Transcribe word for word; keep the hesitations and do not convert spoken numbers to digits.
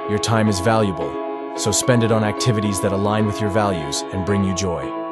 Your time is valuable, so spend it on activities that align with your values and bring you joy.